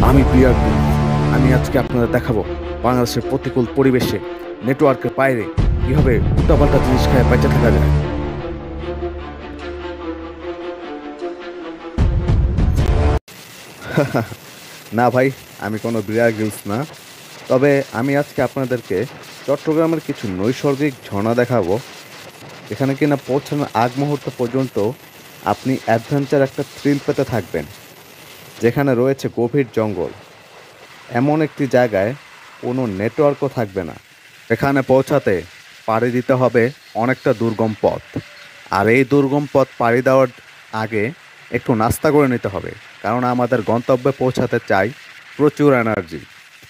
আমি প্রিয়ার প্রিন্স। আমি আজকে আপনাদের দেখাবো বাংলাদেশের প্রতিকূল পরিবেশে নেটওয়ার্কের বাইরে কিভাবে উল্টাপাল্টা জিনিস খায় বেঁচে থাকা যায়। না ভাই, আমি কোনো বিয়ার গ্রিলস না। তবে আমি আজকে আপনাদেরকে চট্টগ্রামের কিছু নৈসর্গিক ঝর্ণা দেখাবো, এখানে কিনা পৌঁছানোর আগ মুহূর্ত পর্যন্ত আপনি অ্যাডভেঞ্চার একটা থ্রিল পেতে থাকবেন, যেখানে রয়েছে গভীর জঙ্গল, এমন একটি জায়গায় কোনো নেটওয়ার্কও থাকবে না। এখানে পৌঁছাতে পাড়ি দিতে হবে অনেকটা দুর্গম পথ, আর এই দুর্গম পথ পাড়ি দেওয়ার আগে একটু নাস্তা করে নিতে হবে, কারণ আমাদের গন্তব্যে পৌঁছাতে চাই প্রচুর এনার্জি।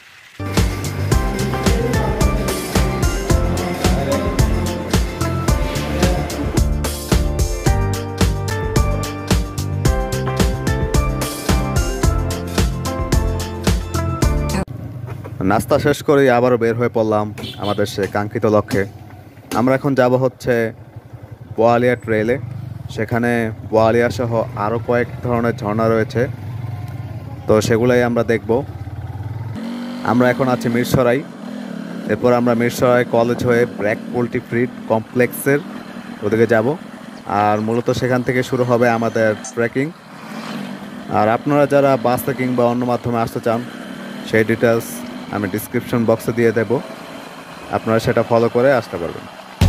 নাস্তা শেষ করেই আবারও বের হয়ে পড়লাম আমাদের সে কাঙ্ক্ষিত লক্ষ্যে। আমরা এখন যাব হচ্ছে বোয়ালিয়া ট্রেলে। সেখানে বোয়ালিয়া সহ আরও কয়েক ধরনের ঝর্ণা রয়েছে, তো সেগুলাই আমরা দেখব। আমরা এখন আছি মিরসরাই, এরপর আমরা মিরসরাই কলেজ হয়ে ব্র্যাক পোল্ট্রি ফিড কমপ্লেক্সের ওদিকে যাব, আর মূলত সেখান থেকে শুরু হবে আমাদের ট্রেকিং। আর আপনারা যারা বাসে কিংবা অন্য মাধ্যমে আসতে চান, সেই ডিটেলস আমি ডিসক্রিপশন বক্সে দিয়ে দেব, আপনারা সেটা ফলো করে আসতে পারবেন।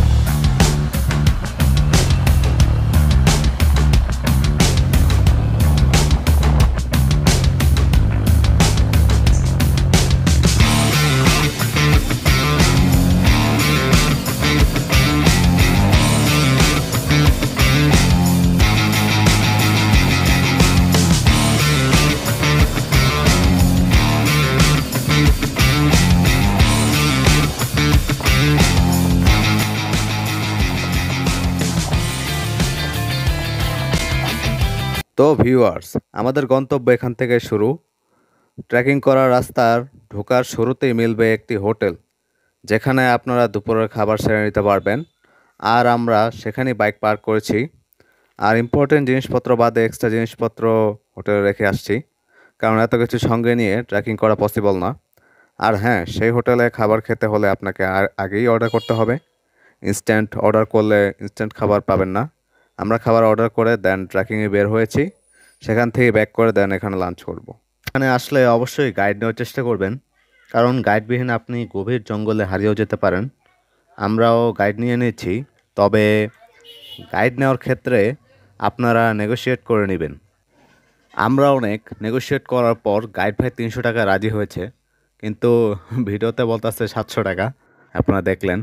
তো ভিউয়ার্স, আমাদের গন্তব্য এখান থেকে শুরু। ট্রেকিং করার রাস্তার ঢোকার শুরুতেই মিলবে একটি হোটেল, যেখানে আপনারা দুপুরের খাবার সেরে নিতে পারবেন। আর আমরা সেখানেই বাইক পার্ক করেছি, আর ইম্পর্টেন্ট জিনিসপত্র বাদে এক্সট্রা জিনিসপত্র হোটেলে রেখে আসছি, কারণ এত কিছু সঙ্গে নিয়ে ট্রেকিং করা পসিবল না। আর হ্যাঁ, সেই হোটেলে খাবার খেতে হলে আপনাকে আগেই অর্ডার করতে হবে। ইনস্ট্যান্ট অর্ডার করলে ইনস্ট্যান্ট খাবার পাবেন না। আমরা খাবার অর্ডার করে দেন ট্রেকিংয়ে বের হয়েছি, সেখান থেকে ব্যাক করে দেন এখানে লাঞ্চ করব। এখানে আসলে অবশ্যই গাইড নেওয়ার চেষ্টা করবেন, কারণ গাইডবিহীন আপনি গভীর জঙ্গলে হারিয়েও যেতে পারেন। আমরাও গাইড নিয়ে নিয়েছি, তবে গাইড নেওয়ার ক্ষেত্রে আপনারা নেগোশিয়েট করে নেবেন। আমরা অনেক নেগোশিয়েট করার পর গাইড ভাই 300 টাকা রাজি হয়েছে, কিন্তু ভিডিওতে বলতেছে 700 টাকা, আপনারা দেখলেন।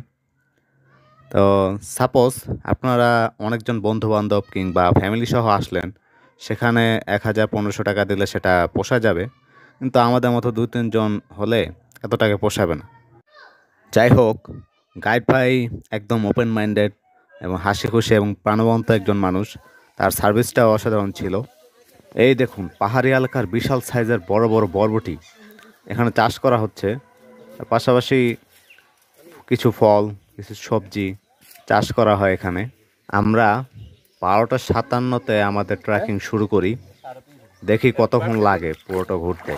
তো সাপোজ আপনারা অনেকজন বন্ধুবান্ধব কিংবা ফ্যামিলি সহ আসলেন, সেখানে 1000-1500 টাকা দিলে সেটা পোষা যাবে, কিন্তু আমাদের মতো 2-3 জন হলে এত টাকা পোষাবে না। যাই হোক, গাইড ভাই একদম ওপেন মাইন্ডেড এবং হাসি খুশি এবং প্রাণবন্ত একজন মানুষ, তার সার্ভিসটাও অসাধারণ ছিল। এই দেখুন, পাহাড়ি এলাকার বিশাল সাইজের বড় বড় বরবটি এখানে চাষ করা হচ্ছে, পাশাপাশি কিছু ফল, কিছু সবজি চাষ করা হয় এখানে। আমরা 12:57-তে আমাদের ট্রেকিং শুরু করি, দেখি কতক্ষণ লাগে পুরোটা ঘুরতে।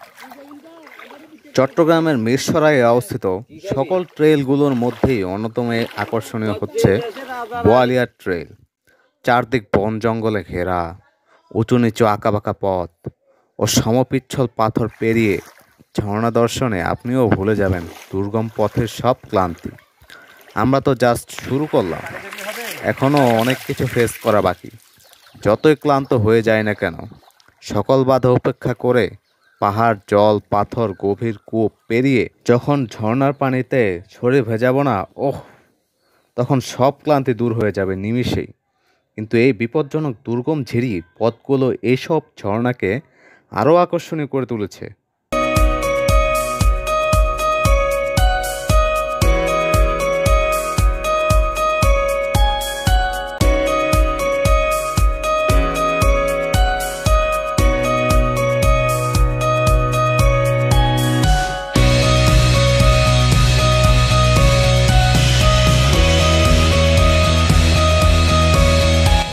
চট্টগ্রামের মিরসরাইয়ে অবস্থিত সকল ট্রেলগুলোর মধ্যেই অন্যতম আকর্ষণীয় হচ্ছে বোয়ালিয়া ট্রেল। চারদিক বন জঙ্গলে ঘেরা, উঁচু নিচু আঁকাবাঁকা পথ ও সমপিচ্ছল পাথর পেরিয়ে ঝর্ণা দর্শনে আপনিও ভুলে যাবেন দুর্গম পথের সব ক্লান্তি। আমরা তো জাস্ট শুরু করলাম, এখনও অনেক কিছু ফেস করা বাকি। যতই ক্লান্ত হয়ে যায় না কেন, সকল বাধা উপেক্ষা করে পাহাড়, জল, পাথর, গভীর কূপ পেরিয়ে যখন ঝর্ণার পানিতে শরীর ভেজাবো না, তখন সব ক্লান্তি দূর হয়ে যাবে নিমিষেই। কিন্তু এই বিপজ্জনক দুর্গম ঝিরি পথগুলো এইসব ঝর্ণাকে আরও আকর্ষণীয় করে তুলেছে।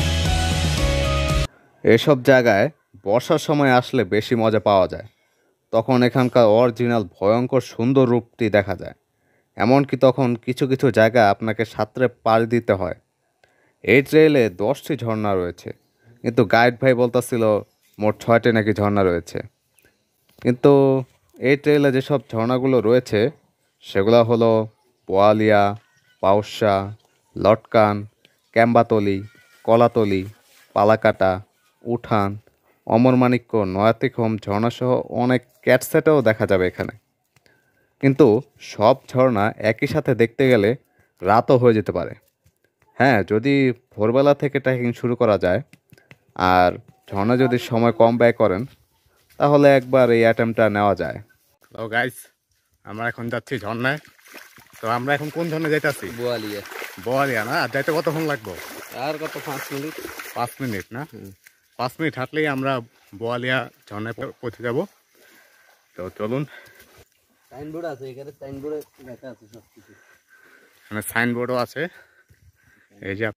এসব জায়গায় বর্ষার সময় আসলে বেশি মজা পাওয়া যায়, তখন এখানকার অরিজিনাল ভয়ঙ্কর সুন্দর রূপটি দেখা যায়। এমনকি তখন কিছু কিছু জায়গা আপনাকে সাঁতরে পাড়ি দিতে হয়। এই ট্রেইলে 10টি ঝর্ণা রয়েছে, কিন্তু গাইড ভাই বলতেছিল মোট 6টি নাকি ঝর্ণা রয়েছে। কিন্তু এই ট্রেইলে যেসব ঝর্ণাগুলো রয়েছে সেগুলো হলো বোয়ালিয়া, পাউসা, লটকান, ক্যাম্বাতলি, কলাতলি, পালাকাটা, উঠান, অমরমাণিক্য, নয়াতিখম ঝর্ণাসহ অনেক ক্যাটসেটও দেখা যাবে এখানে। কিন্তু সব ঝর্ণা একই সাথে দেখতে গেলে রাতও হয়ে যেতে পারে। হ্যাঁ, যদি ভোরবেলা থেকে ট্রেকিং শুরু করা যায় আর ঝর্ণা যদি সময় কম ব্যয় করেন তাহলে একবার এই অ্যাটেম্পটা নেওয়া যায়। তো গাইস, আমরা এখন যাচ্ছি ঝর্ণায়। তো আমরা এখন কোন ঝর্ণায় যাইতেছি? বোয়ালিয়া। বোয়ালিয়া না? আর যাইতে কতক্ষণ লাগবো? আর কত 5 মিনিট? 5 মিনিট না? 5 মিনিট হাঁটলেই আমরা বোয়ালিয়া ঝর্ণায় পৌঁছে যাব। তো চলুন। সাইনবোর্ড আছে এখানে, সাইনবোর্ডে লেখা আছে সব কিছু। এখানে সাইনবোর্ডও আছে। এই যে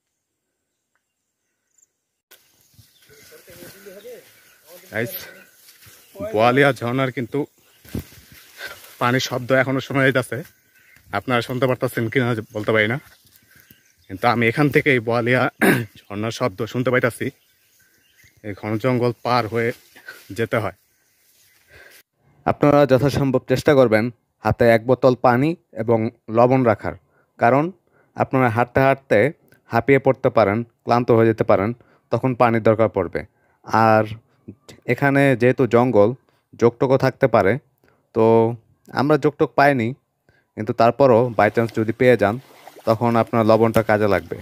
গাইস, বোয়ালিয়া ঝর্ণার কিন্তু পানির শব্দ এখনো শোনা যাইতেছে। আপনারা শুনতে পারতেছেন কিনা বলতে পারি না, কিন্তু আমি এখান থেকে এই বোয়ালিয়া ঝর্ণার শব্দ শুনতে পাইতেছি। এই ঘন জঙ্গল পার হয়ে যেতে হয়। আপনারা যথাসম্ভব চেষ্টা করবেন হাতে 1 বোতল পানি এবং লবণ রাখার, কারণ আপনারা হাঁটতে হাঁটতে হাঁপিয়ে পড়তে পারেন, ক্লান্ত হয়ে যেতে পারেন, তখন পানির দরকার পড়বে। আর এখানে যেহেতু জঙ্গল, জোকটোকও থাকতে পারে। তো আমরা জোকটোক পাইনি, কিন্তু তারপরও বাই চান্স যদি পেয়ে যান তখন আপনার লবণটা কাজে লাগবে।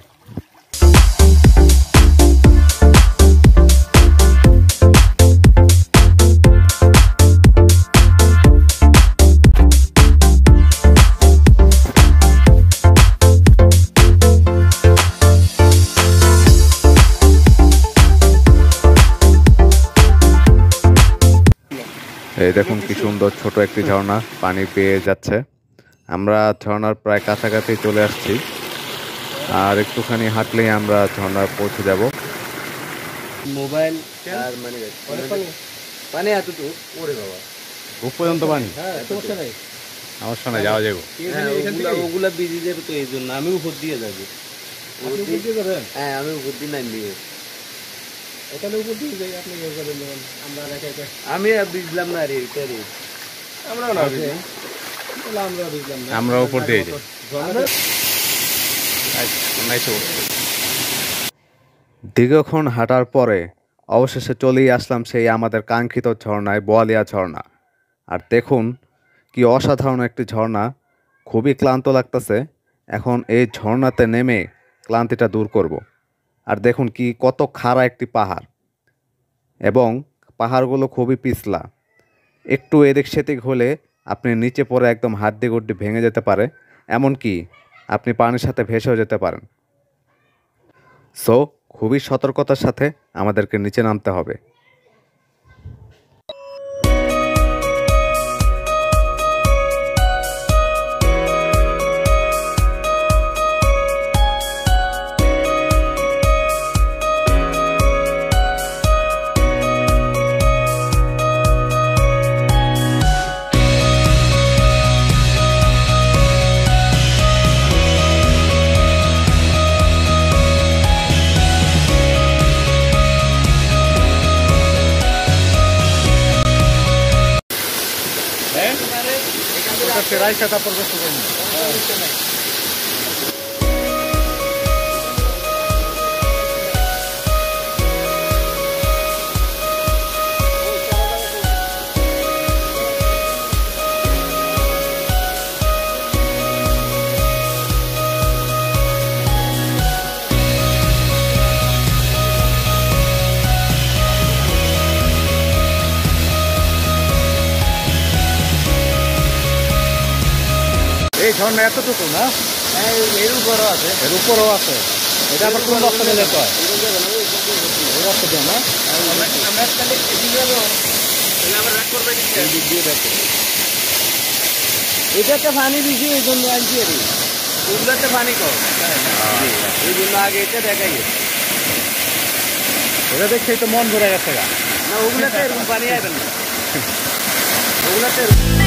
এই দেখুন কি সুন্দর ছোট একটি ঝর্ণা পানি পেয়ে যাচ্ছে। আমরা ঝর্ণার প্রায় কাছাকাছি চলে আসছি, আর একটুখানি হাঁটলেই আমরা ঝর্ণা পৌঁছে যাব। মোবাইল আর মানে পানি এতটুকু ওরে বাবা, খুব পর্যন্ত পানি? হ্যাঁ সমস্যা নাই, সমস্যা নাই, যাওয়া যাবো। ওগুলা বিজি যাবে, তো এই জন্য আমি উপর দিয়ে যাবো। হ্যাঁ, আমি উপর দিয়ে নাম দিয়ে আমি বুঝলাম না রে, এটা রে আমরা উপর দিয়ে যাই। দীর্ঘক্ষণ হাঁটার পরে অবশেষে চলেই আসলাম সেই আমাদের কাঙ্ক্ষিত ঝর্ণায়, বোয়ালিয়া ঝর্ণা। আর দেখুন কি অসাধারণ একটি ঝর্ণা, খুবই ক্লান্ত লাগতেছে। এখন এই ঝর্ণাতে নেমে ক্লান্তিটা দূর করব। আর দেখুন কি কত খাড়া একটি পাহাড়, এবং পাহাড়গুলো খুবই পিছলা। একটু এদিক সেদিক হলে আপনি নিচে পড়ে একদম হাড্ডি গুড্ডি ভেঙে যেতে পারে, এমনকি আপনি পানির সাথে ভেসেও যেতে পারেন। সো খুবই সতর্কতার সাথে আমাদেরকে নিচে নামতে হবে। এই ঝর্ণা এতটুকু না? হ্যাঁ, এর উপরও আছে, এর উপরও আছে। এটা আবার কোন রাস্তা দিয়ে যেতে হয়? এই রাস্তা দিয়ে না? এটাতে পানি বেশি, এই জন্য আনছি আর ওগুলোতে পানি কম, এই জন্য আগে এটা দেখাই। এটা দেখছেই তো মন ভরে গেছে গা। না, ওগুলোতে এরকম পানি আসবে না। ওগুলাতে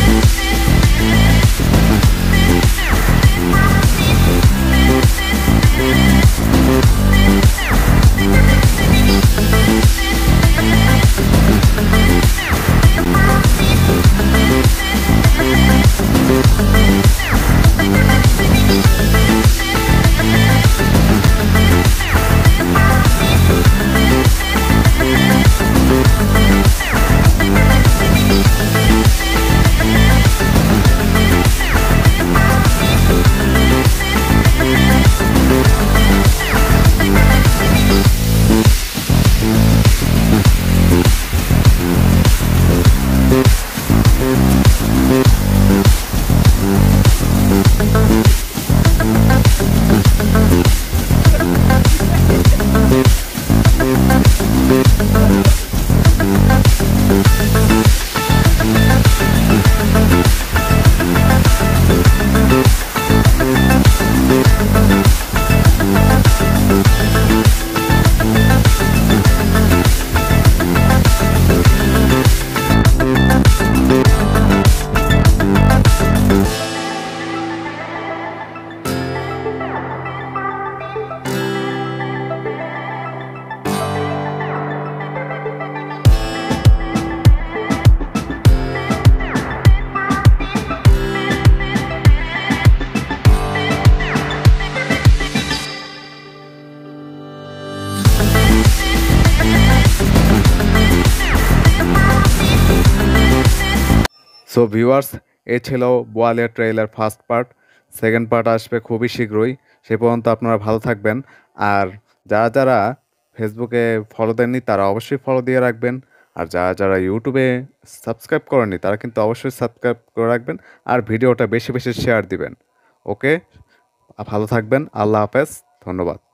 সো ভিউয়ার্স, এই ছিল Boalia trailer first part. Second part আসবে খুবই শীঘ্রই। সে পর্যন্ত আপনারা ভালো থাকবেন। আর যারা যারা ফেসবুকে ফলো দেননি তারা অবশ্যই ফলো দিয়ে রাখবেন। আর যারা যারা ইউটিউবে সাবস্ক্রাইব করেননি তারা কিন্তু অবশ্যই সাবস্ক্রাইব করে রাখবেন। আর ভিডিওটা বেশি বেশি শেয়ার দিবেন। ওকে, ভালো থাকবেন। আল্লাহ হাফেজ, ধন্যবাদ।